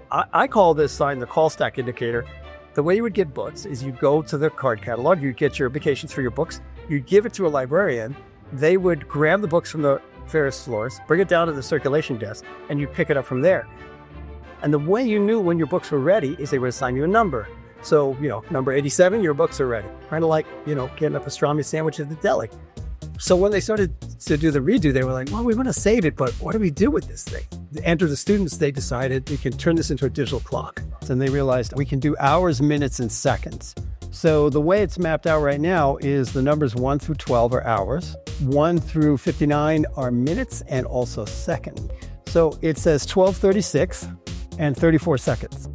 I call this sign the call stack indicator. The way you would get books is you go to the card catalog, you get your applications for your books, you give it to a librarian, they would grab the books from the various floors, bring it down to the circulation desk, and you pick it up from there. And the way you knew when your books were ready is they would assign you a number. So, number 87, your books are ready. Kind of like, getting a pastrami sandwich at the deli. So when they started to do the redo, they were like, well, we want to save it, but what do we do with this thing? Enter the students, they decided we can turn this into a digital clock. And they realized we can do hours, minutes, and seconds. So the way it's mapped out right now is the numbers 1 through 12 are hours, 1 through 59 are minutes, and also second. So it says 12:36 and 34 seconds.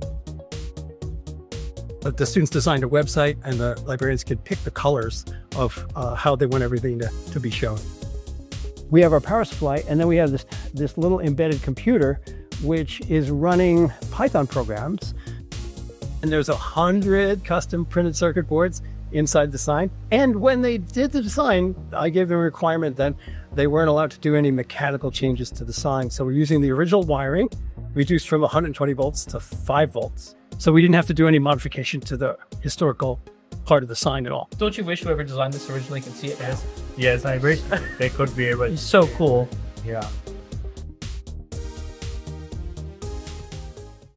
But the students designed a website, and the librarians could pick the colors of how they want everything to be shown. We have our power supply, and then we have this little embedded computer, which is running Python programs. And there's 100 custom printed circuit boards inside the sign. And when they did the design, I gave them a requirement that they weren't allowed to do any mechanical changes to the sign. So we're using the original wiring, reduced from 120 volts to 5 volts. So we didn't have to do any modification to the historical part of the sign at all. Don't you wish whoever designed this originally could see it as? Yes, I wish they could be able. It's so cool. Yeah.